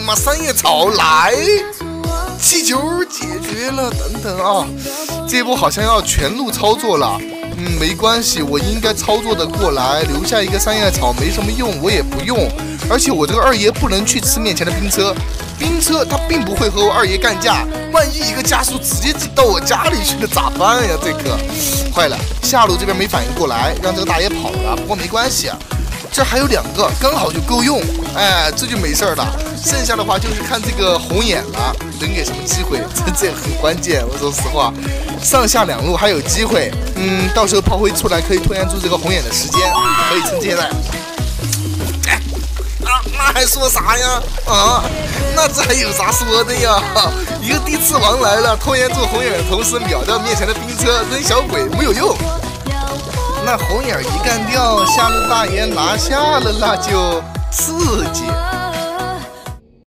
嘛，三叶草来，气球解决了，等等啊，这波好像要全路操作了。没关系，我应该操作的过来，留下一个三叶草没什么用，我也不用。而且我这个二爷不能去吃面前的冰车，冰车他并不会和我二爷干架，万一一个加速直接到我家里去了咋办呀？这个坏了，下路这边没反应过来，让这个大爷跑了。不过没关系啊，这还有2个，刚好就够用，哎，这就没事了。剩下的话就是看这个红眼了，能给什么机会，这很关键。我说实话，上下2路还有机会，到时候炮灰出来可以拖延住这个红眼的时间，可以趁现在。那还说啥呀？那这还有啥说的呀？一个地刺王来了，拖延住红眼的同时秒掉面前的冰车，扔小鬼没有用。那红眼一干掉，下路大爷拿下了，那就刺